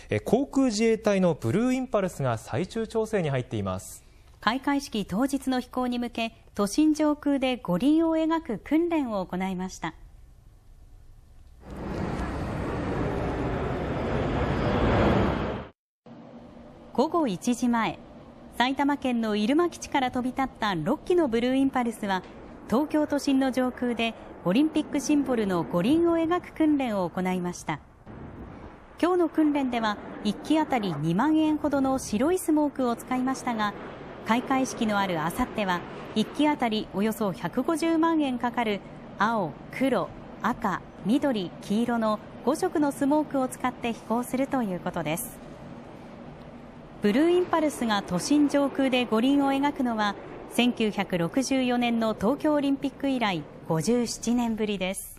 航空自衛隊のブルーインパルスが最終調整に入っています。 開会式当日の飛行に向け、都心上空で五輪を描く訓練を行いました。午後1時前、埼玉県の入間基地から飛び立った6機のブルーインパルスは、東京都心の上空でオリンピックシンボルの五輪を描く訓練を行いました。今日の訓練では1機あたり2万円ほどの白いスモークを使いましたが、開会式のあるあさっては1機あたりおよそ150万円かかる青、黒、赤、緑、黄色の5色のスモークを使って飛行するということです。ブルーインパルスが都心上空で五輪を描くのは1964年の東京オリンピック以来57年ぶりです。